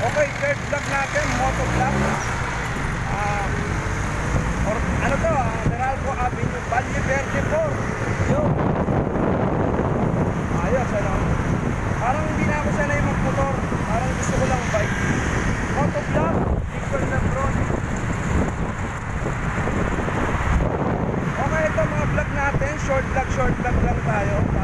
Okay, third vlog natin, moto vlog. Or ano to, Meralco Avenue, Valle Verde po. Yun. Ayos, ano? Parang hindi na ako sanay magmotor. Parang gusto ko lang bike. Moto vlog, Victor Lebron. Okay, ito mga vlog natin. Short vlog lang tayo.